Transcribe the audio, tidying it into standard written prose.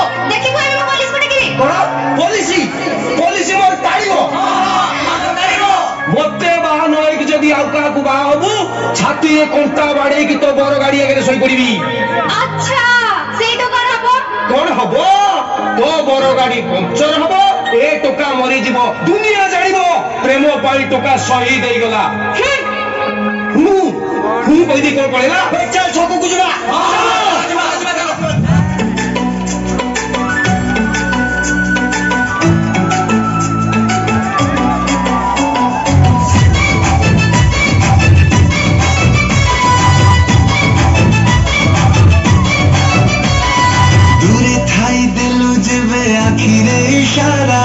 देखिबो एमे पुलिस को डकिबी कोन पुलिस मोर ताड़ीबो मते बाहन होई जदी आउ का को बा हबु छाती ए कोंटा बाडे की तो बर गाड़ी आगे सोई पड़ीबी। अच्छा सेई तो कोन हबो तो बर गाड़ी पंचर हबो ए टोका मरी जीवो दुनिया जानिबो प्रेम पाई टोका शहीद देई गला। हूँ पैदी कोन पड़ेला चल छको को जबा दूरे थाई दिलु जेबे आखिरे इशारा